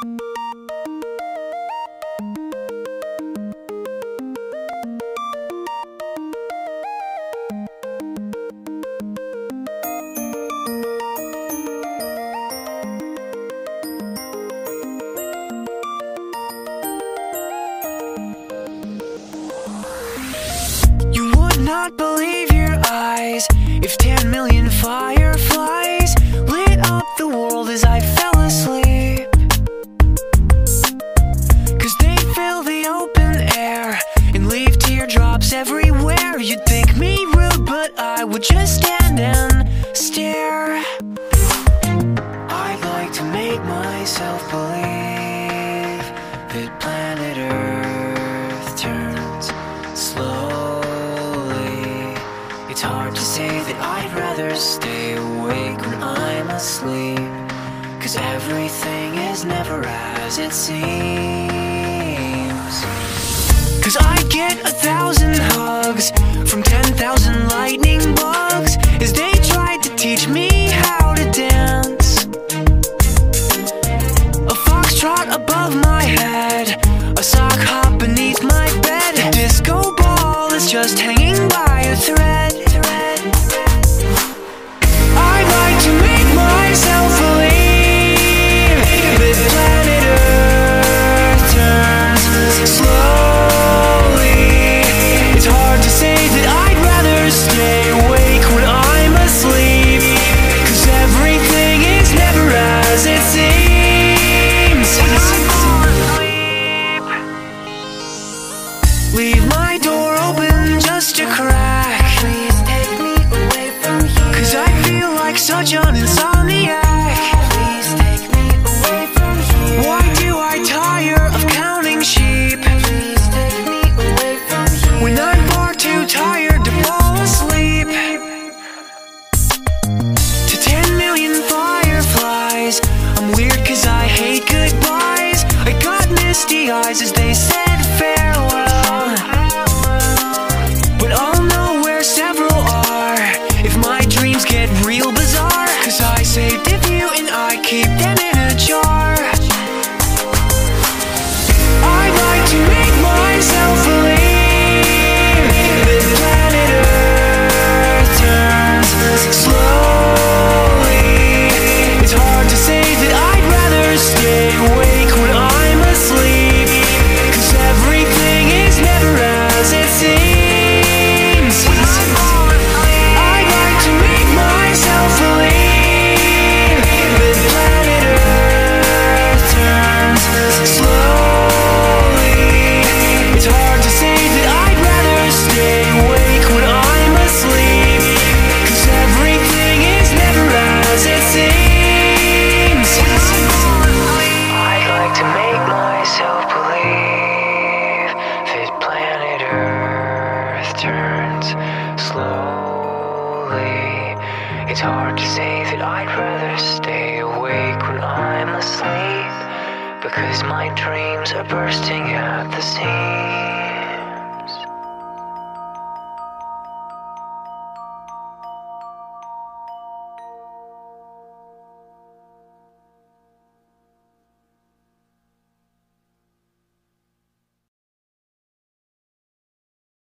Not believe your eyes if 10 million fireflies lit up the world as I fell asleep. 'Cause they fill the open air and leave teardrops everywhere. You'd think me rude, but I would just stand and stare. I'd like to make myself believe that planet Earth turns slow. It's hard to say that I'd rather stay awake when I'm asleep, 'cause everything is never as it seems. 'Cause I get 1,000 hugs from 10,000 lightning bugs as they tried to teach me how to dance. A foxtrot above my head, a sock hop beneath my bed, a disco ball is just hanging by a thread. I'd like to make myself believe that planet Earth turns slowly. It's hard to say that I'd rather stay awake when I'm asleep, 'cause everything is never as it seems. Leave my door open just a crack. Please take me away from here, 'cause I feel like such an insomniac. Please take me away from here. Why do I tire of counting sheep? Please take me away from here, when I'm far too tired to fall asleep. To 10 million fireflies, I'm weird 'cause I hate goodbyes. I got misty eyes as they said farewell, but I'll know where several are if my dreams get real bizarre, 'cause I saved a few and I keep them in a jar. I'd like to make myself believe that planet Earth turns slowly. It's hard to say that I'd rather stay awake when I'm asleep, 'cause everything is never as it seems. I'd like to make myself believe that planet Earth turns slowly. It's hard to say that I'd rather stay awake when I'm asleep, 'cause everything is never as it seems. I'd like to make myself believe that planet Earth turns slowly. It's hard to say that I'd rather stay awake when I'm asleep, because my dreams are bursting at the seams.